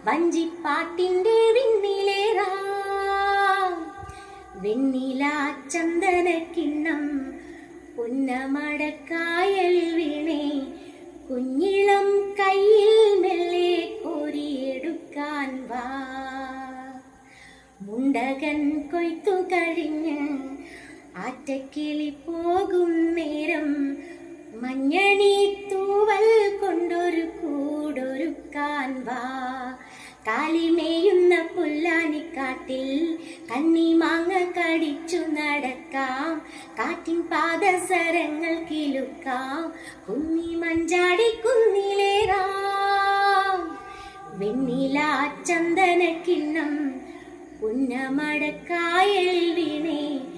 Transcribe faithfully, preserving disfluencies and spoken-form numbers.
വഞ്ചിപ്പാട്ടിന്റെ വിണ്ണിലേറാം വെണ്ണില ചന്ദന കിണ്ണം പുന്നമടക്കായലിൽ വീണേ കുഞ്ഞിളം കയ്യിൽ മെല്ലെ കോരിയെടുക്കാൻ വാ മുണ്ടകൻ കൊയ്ത്തു കഴിഞ്ഞ് ആറ്റക്കിളി പോകും നേരം മഞ്ഞണി തൂവൽ കൊണ്ടൊരു കൂടൊരുക്കാൻ വാ കാലിമേയുന്ന പുല്ലാനിക്കാട്ടിൽ കണ്ണിമാങ്ങ കടിച്ചു നടക്കാം കാറ്റിൻ പാദസരങ്ങൾ കിലുക്കാം കുഞ്ഞി മഞ്ചാടി കുന്നിലേറാം വെണ്ണില ചന്ദന കിണ്ണം പുന്നമടക്കായലിൽ വീണേ